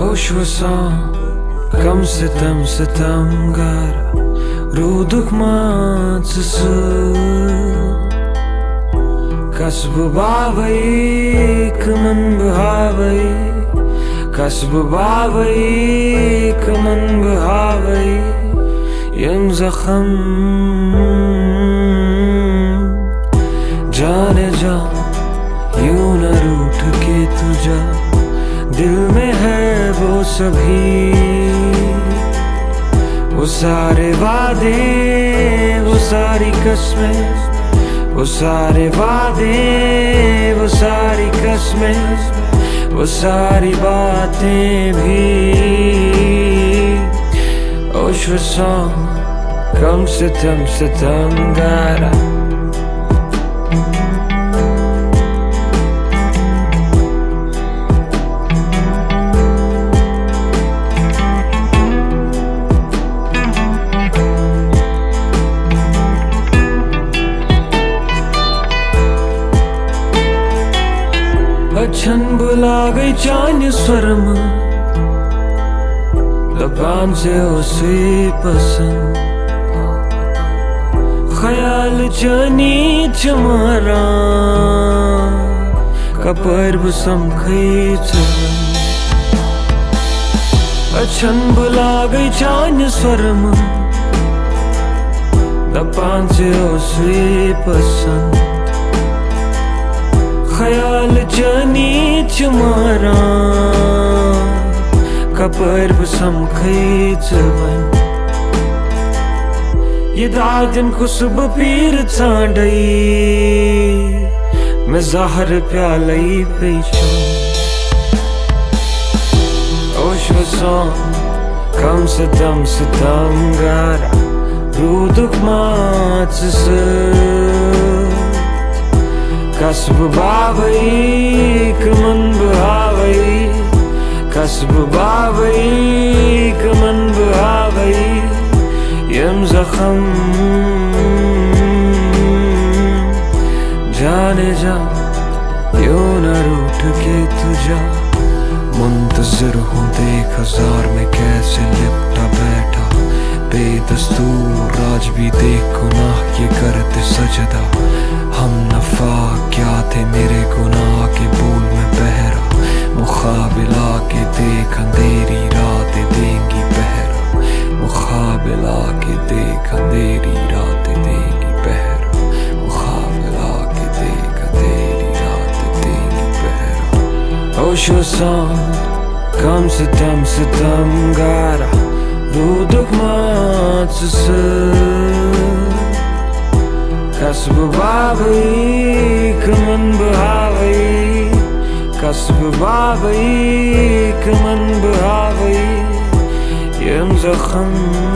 Oşvasan kam sitamgar Ruduk matsısı Kasbı bavayı kımın bhavayı Kasbı bavayı kımın bhavayı Yem zakham जाने जा यूं न रूठ के तू जा दिल में है वो सभी वो सारे वादे वो सारी कसमें वो सारे वादे वो सारी कसमें वो सारी बातें भी ओशवसान कम सितम गारा अच्छन बुला गई चांद स्वरम लबान से उसे पसंद ख्याल चनी चमारा कपर्ब समखई चवन अच्छन बुला गई चांद स्वरम लबान से उसे पसंद ख्याल चनी चमारा कपर्ब समखई चवन ये दादन खुशब पीर चांडई मैं ज़हर प्यालई पेशो ओशवसान कम सितम गारा रूदुक Matsu Kasbı bavayı kımın bhavayı Kasbı bavayı kımın bhavayı Yem zakham जाने जा यूं न रूठ के तू जा मुंतज़िर हूँ देख हजार में कैसे लिपटा बैठा बेदस्तूर आज भी देख गुनाह ये करते सजदा हम नफा क्या थे मेरे गुनाह के बोल में बहरा मुकाबिला के देख अंधेरी रातें देंगी पहरा मुकाबिला के देख अंधेरी रातें देंगी पहरा मुकाबिला के देख अंधेरी रातें देंगी पहरा ओशवसान कम सितम गारा रूदुक Matsu Kasbı bavayı kımın bhavayı Kasbı bavayı kımın bhavayı Yem zakham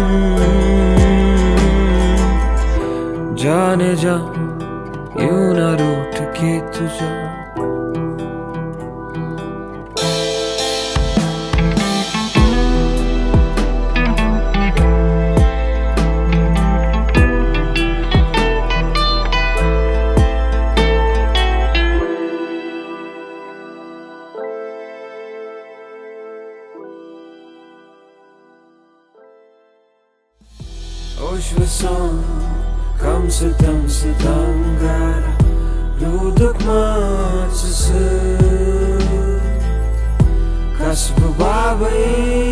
जाने जा यूं न रूठ के तू जा Oşvasan kam sitam gara Ruduk matsısı Kasbı bavayı